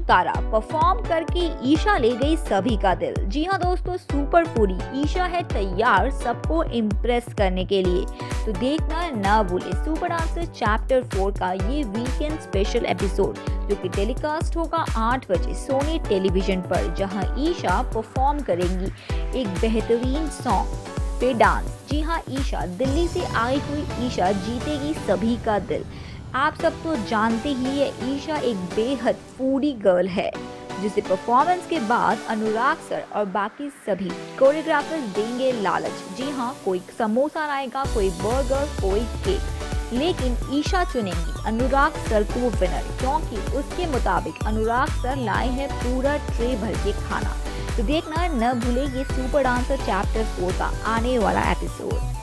तारा perform करके ईशा ले गई सभी का दिल। जी हाँ दोस्तों, सुपर फूडी ईशा है तैयार सबको इम्प्रेस करने के लिए। तो देखना ना भूले सुपर डांसर चैप्टर 4 का ये वीकेंड स्पेशल एपिसोड, जो कि टेलीकास्ट होगा 8 बजे सोनी टेलीविजन पर, जहां ईशा परफॉर्म करेंगी एक बेहतरीन सॉन्ग पे डांस। जी हाँ, ईशा दिल्ली से आई हुई ईशा जीतेगी सभी का दिल। आप सब तो जानते ही है, ईशा एक बेहद फूडी गर्ल है, जिसे परफॉर्मेंस के बाद अनुराग सर और बाकी सभी कोरियोग्राफर्स देंगे लालच। जी हाँ, कोई समोसा लाएगा, कोई बर्गर, कोई केक, लेकिन ईशा चुनेंगी अनुराग सर को विनर, क्योंकि उसके मुताबिक अनुराग सर लाए हैं पूरा ट्रे भर के खाना। तो देखना न भूले ये सुपर डांसर चैप्टर 4 का आने वाला एपिसोड।